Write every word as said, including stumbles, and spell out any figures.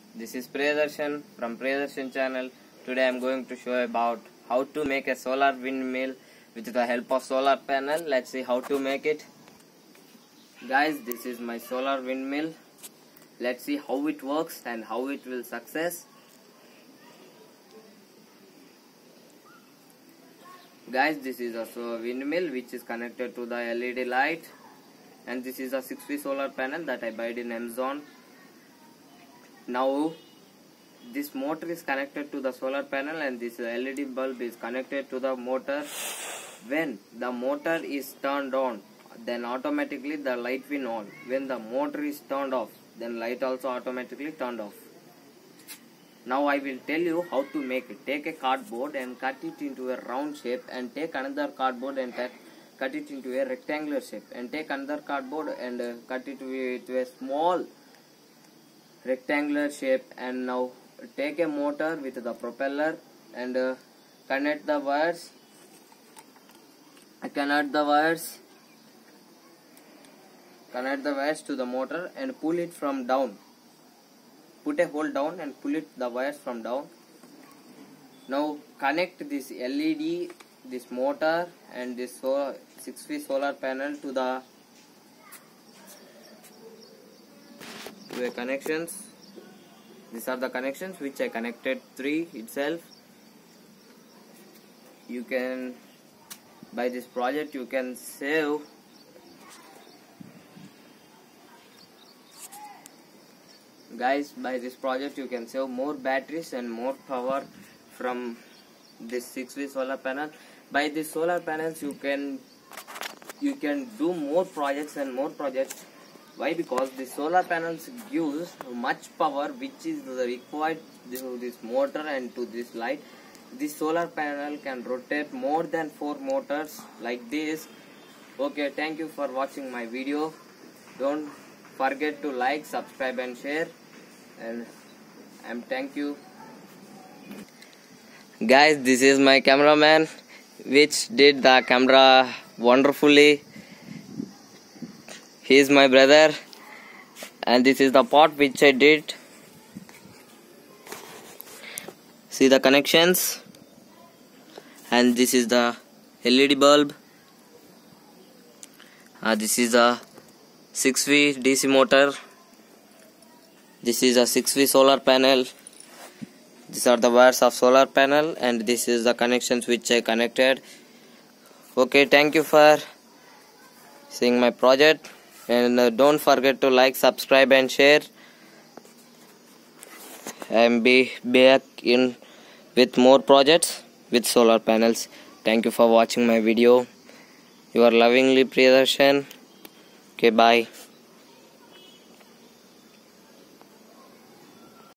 This is Priyadarshan from Priyadarshan channel. Today I am going to show about how to make a solar windmill with the help of solar panel. Let's see how to make it. Guys, this is my solar windmill. Let's see how it works and how it will success. Guys, this is a windmill which is connected to the L E D light, and this is a six V solar panel that I bought in Amazon. Now this motor is connected to the solar panel and this L E D bulb is connected to the motor. When the motor is turned on, then automatically the light will on. When the motor is turned off, then light also automatically turned off. Now I will tell you how to make it. Take a cardboard and cut it into a round shape, and take another cardboard and cut, cut it into a rectangular shape, and take another cardboard and uh, cut it to a small rectangular shape. And now take a motor with the propeller and uh, connect the wires connect the wires connect the wires to the motor and pull it from down. Put a hole down and pull it the wires from down. Now connect this L E D, this motor and this so six V solar panel to the to the connections. These are the connections which I connected three itself. You can, by this project you can save guys by this project you can save more batteries and more power from this six V solar panel. By these solar panels you can you can do more projects and more projects. Why? Because the solar panels gives much power which is required to this motor and to this light. This solar panel can rotate more than four motors like this. Okay, thank you for watching my video. Don't forget to like, subscribe and share, and I'm thank you. Guys, this is my cameraman which did the camera wonderfully. He is my brother, and this is the part which I did. See the connections, and this is the L E D bulb. Uh, this is a six V D C motor. This is a six V solar panel. These are the wires of solar panel, and this is the connections which I connected. Okay, thank you for seeing my project. And uh, don't forget to like, subscribe and share. And be back in with more projects with solar panels. Thank you for watching my video. You are lovingly Priyadarshan. Okay, bye.